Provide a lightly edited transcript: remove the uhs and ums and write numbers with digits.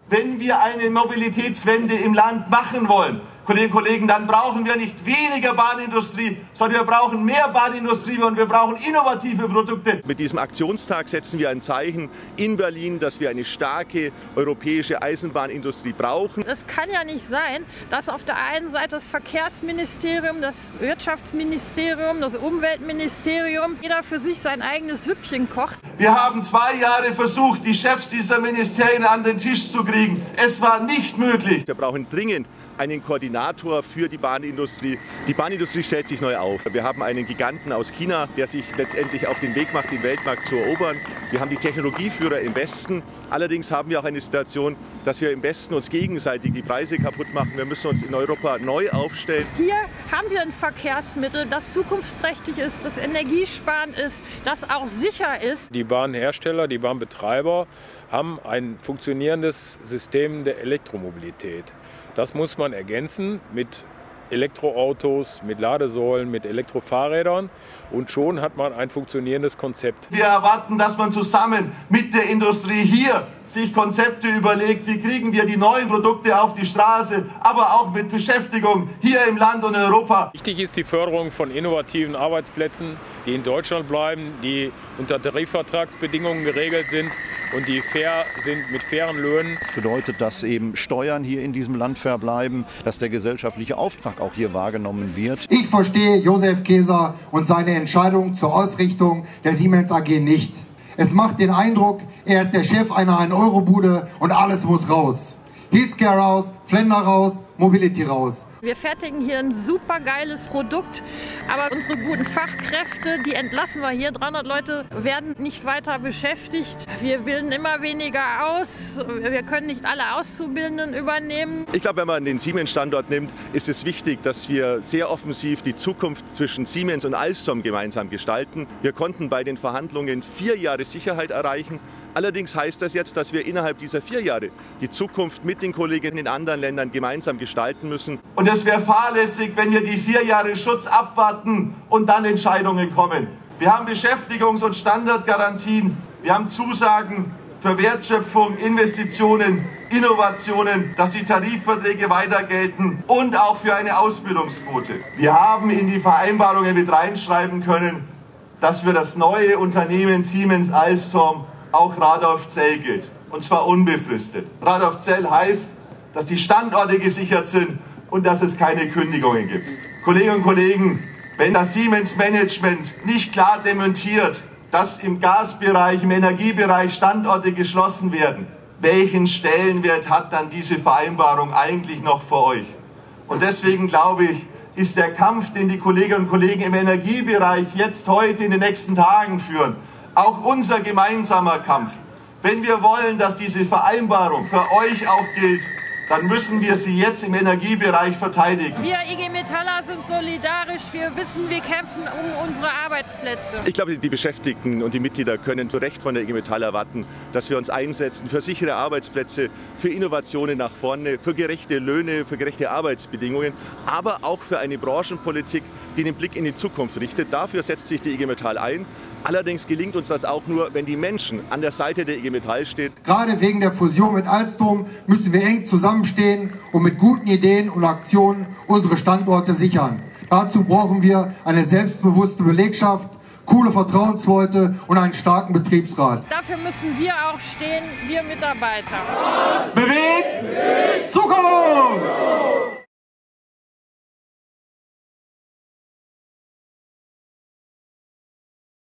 Wenn wir eine Mobilitätswende im Land machen wollen, Kolleginnen und Kollegen, dann brauchen wir nicht weniger Bahnindustrie, sondern wir brauchen mehr Bahnindustrie und wir brauchen innovative Produkte. Mit diesem Aktionstag setzen wir ein Zeichen in Berlin, dass wir eine starke europäische Eisenbahnindustrie brauchen. Es kann ja nicht sein, dass auf der einen Seite das Verkehrsministerium, das Wirtschaftsministerium, das Umweltministerium, jeder für sich sein eigenes Süppchen kocht. Wir haben 2 Jahre versucht, die Chefs dieser Ministerien an den Tisch zu kriegen. Es war nicht möglich. Wir brauchen dringend einen Koordinator für die Bahnindustrie. Die Bahnindustrie stellt sich neu auf. Wir haben einen Giganten aus China, der sich letztendlich auf den Weg macht, den Weltmarkt zu erobern. Wir haben die Technologieführer im Westen. Allerdings haben wir auch eine Situation, dass wir im Westen uns gegenseitig die Preise kaputt machen. Wir müssen uns in Europa neu aufstellen. Hier haben wir ein Verkehrsmittel, das zukunftsträchtig ist, das energiesparend ist, das auch sicher ist. Die Bahnhersteller, die Bahnbetreiber haben ein funktionierendes System der Elektromobilität. Das muss man ergänzen mit Elektroautos, mit Ladesäulen, mit Elektrofahrrädern und schon hat man ein funktionierendes Konzept. Wir erwarten, dass man zusammen mit der Industrie hier sich Konzepte überlegt, wie kriegen wir die neuen Produkte auf die Straße, aber auch mit Beschäftigung hier im Land und in Europa. Wichtig ist die Förderung von innovativen Arbeitsplätzen, die in Deutschland bleiben, die unter Tarifvertragsbedingungen geregelt sind und die fair sind mit fairen Löhnen. Das bedeutet, dass eben Steuern hier in diesem Land verbleiben, dass der gesellschaftliche Auftrag auch hier wahrgenommen wird. Ich verstehe Josef Keser und seine Entscheidung zur Ausrichtung der Siemens AG nicht. Es macht den Eindruck, er ist der Chef einer 1-Euro-Bude und alles muss raus. Healthcare raus, Flender raus, Mobility raus. Wir fertigen hier ein super geiles Produkt, aber unsere guten Fachkräfte, die entlassen wir hier. 300 Leute werden nicht weiter beschäftigt. Wir bilden immer weniger aus. Wir können nicht alle Auszubildenden übernehmen. Ich glaube, wenn man den Siemens-Standort nimmt, ist es wichtig, dass wir sehr offensiv die Zukunft zwischen Siemens und Alstom gemeinsam gestalten. Wir konnten bei den Verhandlungen 4 Jahre Sicherheit erreichen. Allerdings heißt das jetzt, dass wir innerhalb dieser 4 Jahre die Zukunft mit den Kollegen in anderen Ländern gemeinsam gestalten müssen. Und es wäre fahrlässig, wenn wir die 4 Jahre Schutz abwarten und dann Entscheidungen kommen. Wir haben Beschäftigungs- und Standardgarantien, wir haben Zusagen für Wertschöpfung, Investitionen, Innovationen, dass die Tarifverträge weiter gelten und auch für eine Ausbildungsquote. Wir haben in die Vereinbarungen mit reinschreiben können, dass für das neue Unternehmen Siemens Alstom auch Radolfzell gilt, und zwar unbefristet. Radolfzell heißt, dass die Standorte gesichert sind und dass es keine Kündigungen gibt. Kolleginnen und Kollegen, wenn das Siemens-Management nicht klar dementiert, dass im Gasbereich, im Energiebereich Standorte geschlossen werden, welchen Stellenwert hat dann diese Vereinbarung eigentlich noch für euch? Und deswegen glaube ich, ist der Kampf, den die Kolleginnen und Kollegen im Energiebereich jetzt heute in den nächsten Tagen führen, auch unser gemeinsamer Kampf. Wenn wir wollen, dass diese Vereinbarung für euch auch gilt, dann müssen wir sie jetzt im Energiebereich verteidigen. Wir IG Metaller sind solidarisch, wir wissen, wir kämpfen um unsere Arbeitsplätze. Ich glaube, die Beschäftigten und die Mitglieder können zu Recht von der IG Metall erwarten, dass wir uns einsetzen für sichere Arbeitsplätze, für Innovationen nach vorne, für gerechte Löhne, für gerechte Arbeitsbedingungen, aber auch für eine Branchenpolitik, die den Blick in die Zukunft richtet. Dafür setzt sich die IG Metall ein. Allerdings gelingt uns das auch nur, wenn die Menschen an der Seite der IG Metall stehen. Gerade wegen der Fusion mit Alstom müssen wir eng zusammenstehen und mit guten Ideen und Aktionen unsere Standorte sichern. Dazu brauchen wir eine selbstbewusste Belegschaft, coole Vertrauensleute und einen starken Betriebsrat. Dafür müssen wir auch stehen, wir Mitarbeiter. Bewegt!